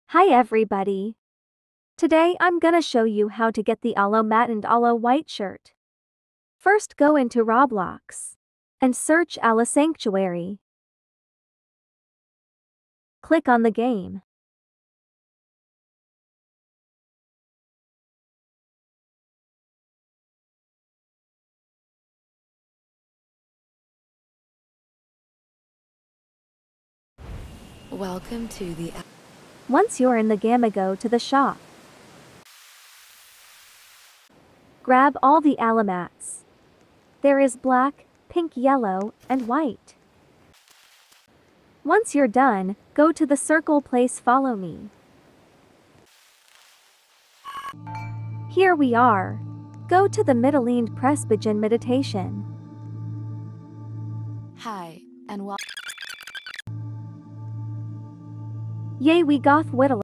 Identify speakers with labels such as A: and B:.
A: Hi everybody. Today I'm gonna show you how to get the Alo matte and Alo white shirt. First go into Roblox and search Alo Sanctuary. Click on the game.
B: Welcome to the...
A: Once you're in the game, go to the shop. Grab all the Alo mats. There is black, pink, yellow, and white. Once you're done, go to the circle place, follow me. Here we are. Go to the middle and press begin meditation.
B: Hi, and welcome.
A: Yay, we got whittle.